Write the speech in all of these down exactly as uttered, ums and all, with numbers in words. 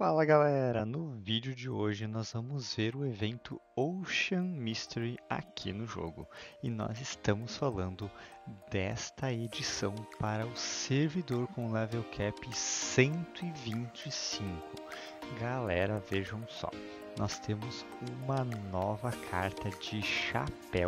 Fala galera, no vídeo de hoje nós vamos ver o evento Ocean Mystery aqui no jogo e nós estamos falando desta edição para o servidor com level cap cento e vinte e cinco. Galera, vejam só, nós temos uma nova carta de chapéu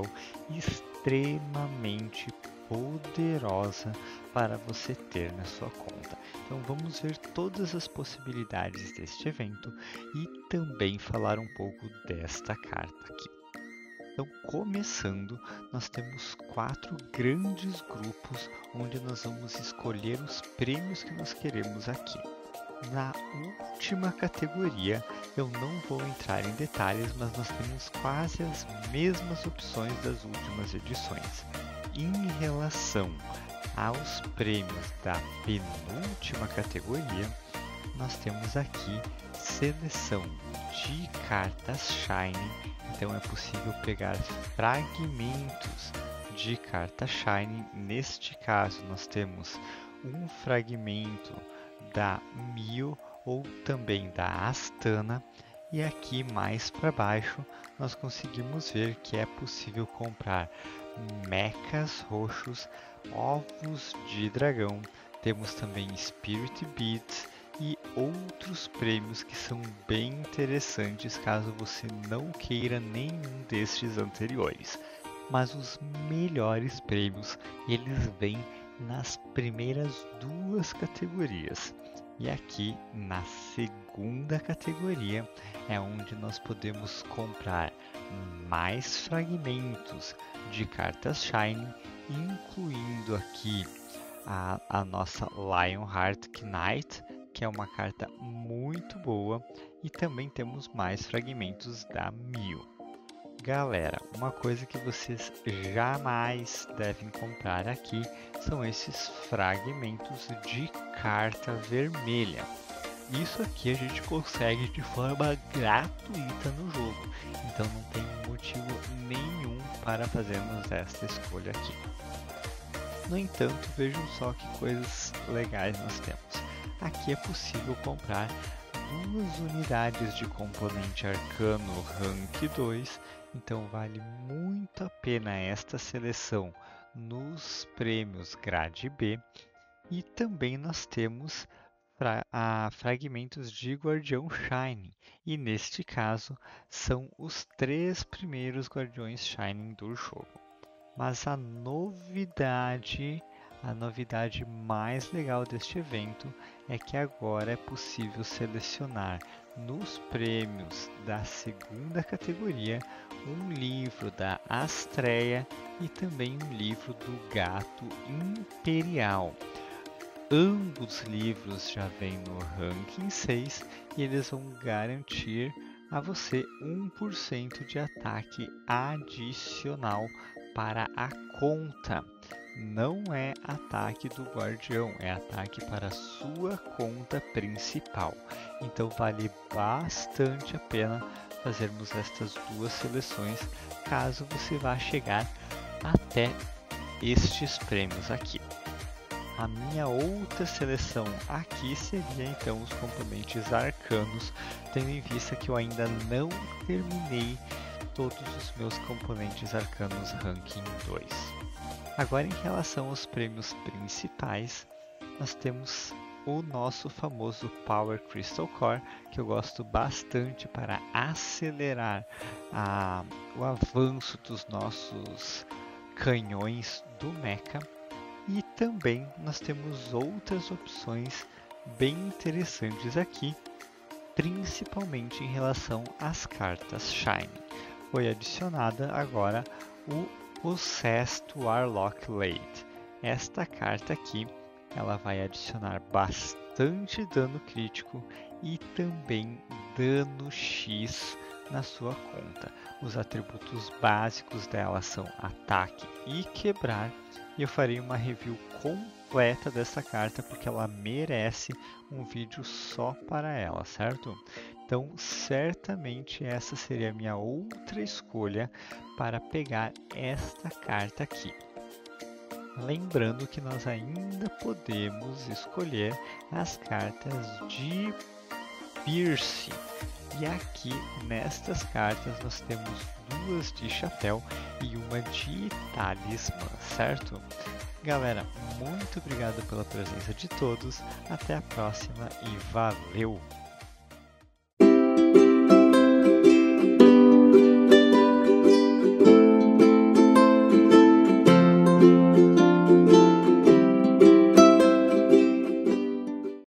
extremamente poderosa para você ter na sua conta. Então vamos ver todas as possibilidades deste evento e também falar um pouco desta carta aqui. Então, começando, nós temos quatro grandes grupos onde nós vamos escolher os prêmios que nós queremos aqui. Na última categoria, eu não vou entrar em detalhes, mas nós temos quase as mesmas opções das últimas edições. Em relação aos prêmios da penúltima categoria, nós temos aqui seleção de cartas Shiny, então é possível pegar fragmentos de carta Shiny. Neste caso, nós temos um fragmento da Mio ou também da Astana, e aqui mais para baixo nós conseguimos ver que é possível comprar mechas roxos, ovos de dragão, temos também Spirit Beads e outros prêmios que são bem interessantes caso você não queira nenhum destes anteriores. Mas os melhores prêmios, eles vêm nas primeiras duas categorias. E aqui na segunda categoria é onde nós podemos comprar mais fragmentos de cartas Shiny, incluindo aqui a, a nossa Lionheart Knight, que é uma carta muito boa, e também temos mais fragmentos da Mio. Galera, uma coisa que vocês jamais devem comprar aqui são esses fragmentos de carta vermelha. Isso aqui a gente consegue de forma gratuita no jogo, então não tem motivo nenhum para fazermos esta escolha aqui. No entanto, vejam só que coisas legais nós temos. Aqui é possível comprar duas unidades de componente arcano rank dois, então vale muito a pena esta seleção nos prêmios grade B. E também nós temos fra a fragmentos de Guardião Shiny, e neste caso são os três primeiros Guardiões Shiny do jogo. Mas a novidade, a novidade mais legal deste evento é que agora é possível selecionar nos prêmios da segunda categoria um livro da Astreia e também um livro do Gato Imperial. Ambos livros já vêm no ranking seis e eles vão garantir a você um por cento de ataque adicional para a conta. Não é ataque do guardião, é ataque para a sua conta principal. Então vale bastante a pena fazermos estas duas seleções, caso você vá chegar até estes prêmios aqui. A minha outra seleção aqui seria então os componentes arcanos, tendo em vista que eu ainda não terminei todos os meus componentes arcanos ranking dois. Agora, em relação aos prêmios principais, nós temos o nosso famoso Power Crystal Core, que eu gosto bastante para acelerar a, o avanço dos nossos canhões do mecha. E também nós temos outras opções bem interessantes aqui, principalmente em relação às cartas Shiny. Foi adicionada agora o Possessed Warlock Lade. Esta carta aqui, ela vai adicionar bastante dano crítico e também dano X na sua conta. Os atributos básicos dela são ataque e quebrar, e eu farei uma review completa dessa carta porque ela merece um vídeo só para ela, certo? Então, certamente essa seria a minha outra escolha para pegar esta carta aqui. Lembrando que nós ainda podemos escolher as cartas de Pierce. E aqui nestas cartas nós temos duas de chapéu e uma de talismã, certo? Galera, muito obrigado pela presença de todos, até a próxima e valeu!